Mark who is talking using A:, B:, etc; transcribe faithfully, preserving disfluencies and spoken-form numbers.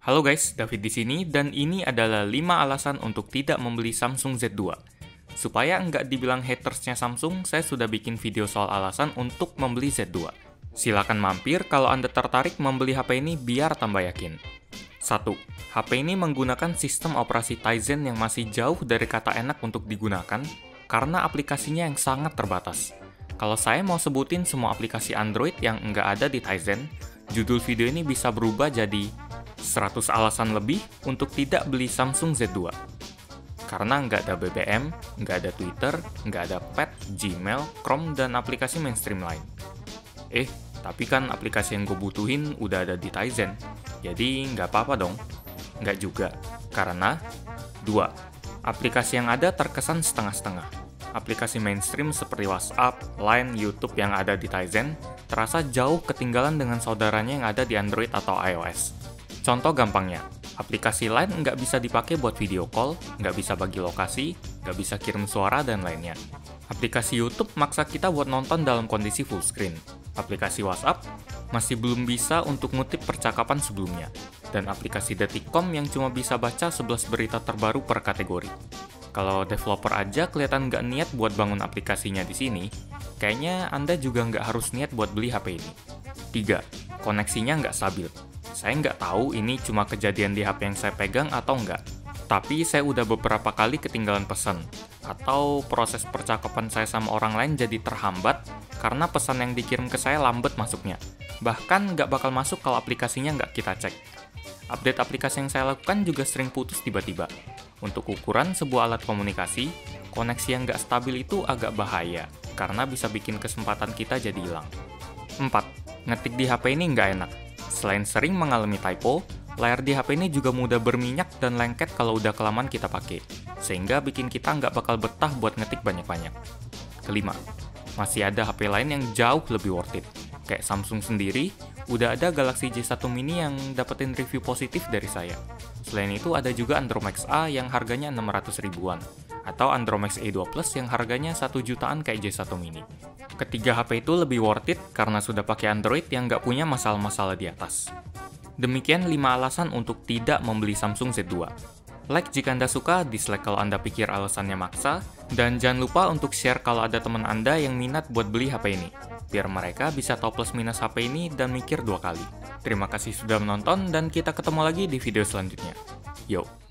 A: Halo guys, David di sini dan ini adalah lima alasan untuk tidak membeli Samsung Z dua. Supaya nggak dibilang hatersnya Samsung, saya sudah bikin video soal alasan untuk membeli Z dua. Silakan mampir kalau Anda tertarik membeli H P ini biar tambah yakin. satu. H P ini menggunakan sistem operasi Tizen yang masih jauh dari kata enak untuk digunakan karena aplikasinya yang sangat terbatas. Kalau saya mau sebutin semua aplikasi Android yang nggak ada di Tizen, judul video ini bisa berubah jadi seratus alasan lebih untuk tidak beli Samsung Z dua. Karena nggak ada B B M, nggak ada Twitter, nggak ada Pet, Gmail, Chrome, dan aplikasi mainstream lain. Eh, tapi kan aplikasi yang gue butuhin udah ada di Tizen, jadi nggak apa-apa dong. Nggak juga, karena dua. Aplikasi yang ada terkesan setengah-setengah. Aplikasi mainstream seperti WhatsApp, Line, YouTube yang ada di Tizen terasa jauh ketinggalan dengan saudaranya yang ada di Android atau iOS. Contoh gampangnya, aplikasi Line nggak bisa dipakai buat video call, nggak bisa bagi lokasi, nggak bisa kirim suara, dan lainnya. Aplikasi YouTube maksa kita buat nonton dalam kondisi full screen. Aplikasi WhatsApp masih belum bisa untuk ngutip percakapan sebelumnya. Dan aplikasi Detikcom yang cuma bisa baca sebelas berita terbaru per kategori. Kalau developer aja kelihatan nggak niat buat bangun aplikasinya di sini, kayaknya Anda juga nggak harus niat buat beli H P ini. tiga. Koneksinya nggak stabil. Saya nggak tahu ini cuma kejadian di H P yang saya pegang atau nggak. Tapi saya udah beberapa kali ketinggalan pesan. Atau proses percakapan saya sama orang lain jadi terhambat karena pesan yang dikirim ke saya lambat masuknya. Bahkan nggak bakal masuk kalau aplikasinya nggak kita cek. Update aplikasi yang saya lakukan juga sering putus tiba-tiba. Untuk ukuran sebuah alat komunikasi, koneksi yang nggak stabil itu agak bahaya, karena bisa bikin kesempatan kita jadi hilang. empat. Ngetik di H P ini nggak enak. Selain sering mengalami typo, layar di H P ini juga mudah berminyak dan lengket kalau udah kelamaan kita pakai, sehingga bikin kita nggak bakal betah buat ngetik banyak-banyak. Kelima, masih ada H P lain yang jauh lebih worth it. Kayak Samsung sendiri, udah ada Galaxy J satu mini yang dapetin review positif dari saya. Selain itu ada juga Andromax A yang harganya enam ratus ribuan, atau Andromax E dua Plus yang harganya satu jutaan kayak J satu mini. Ketiga H P itu lebih worth it karena sudah pakai Android yang nggak punya masalah-masalah di atas. Demikian lima alasan untuk tidak membeli Samsung Z dua. Like jika Anda suka, dislike kalau Anda pikir alasannya maksa, dan jangan lupa untuk share kalau ada teman Anda yang minat buat beli H P ini, biar mereka bisa tahu plus minus H P ini dan mikir dua kali. Terima kasih sudah menonton dan kita ketemu lagi di video selanjutnya. Yo!